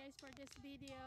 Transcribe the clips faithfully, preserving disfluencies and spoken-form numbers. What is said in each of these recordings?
guys for this video.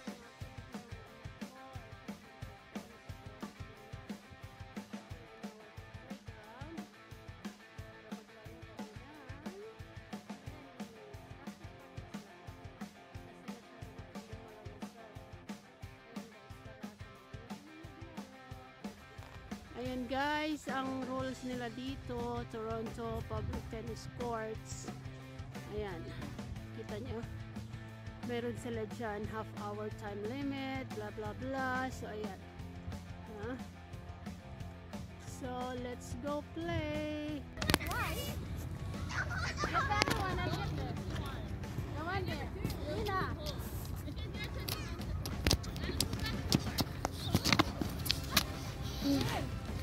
Ayan guys, ang rules nila dito, Toronto Public Tennis Courts. Ayan, kita nyo. Meron sila dyan, half hour time limit, blah blah blah. So ayan. Huh? So let's go play. Why? Look at the one, I'll get there. The one there. Lina. Hmm.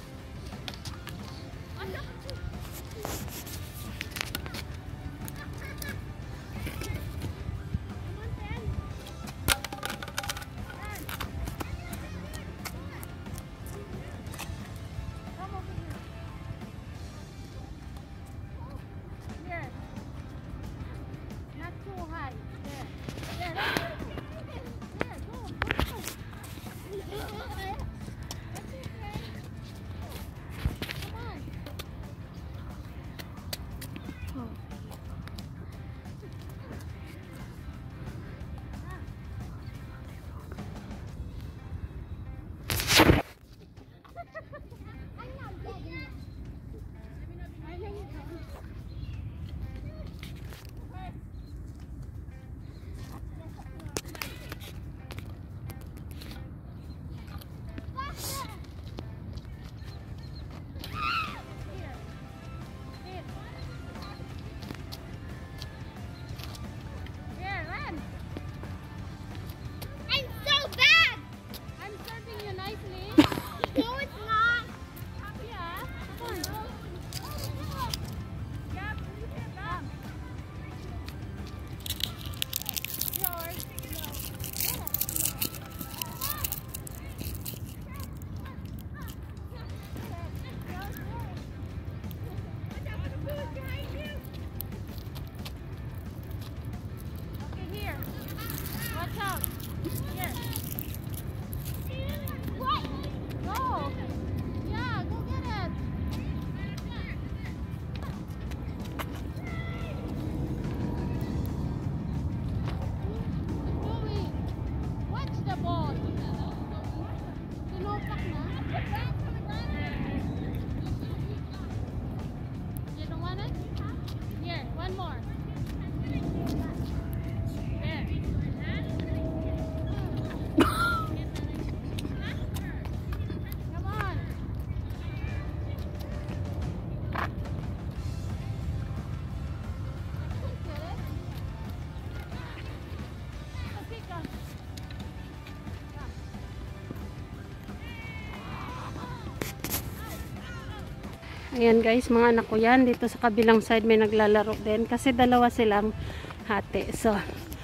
Ayan guys, mga anak ko yan. Dito sa kabilang side may naglalaro din. Kasi dalawa silang hati. So,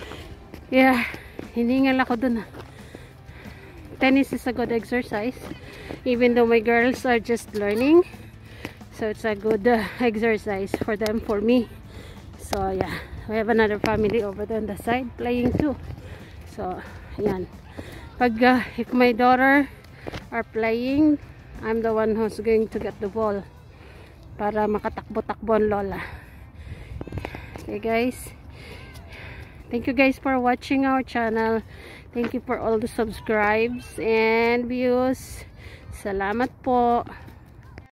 yeah. Hiningal ako dun. Tennis is a good exercise. Even though my girls are just learning. So, it's a good uh, exercise for them, for me. So, yeah. We have another family over there on the side playing too. So, ayan. Pag, uh, if my daughter are playing, I'm the one who's going to get the ball. Para makatakbo-takbo ang lola. Okay guys. Thank you guys for watching our channel. Thank you for all the subscribes and views. Salamat po.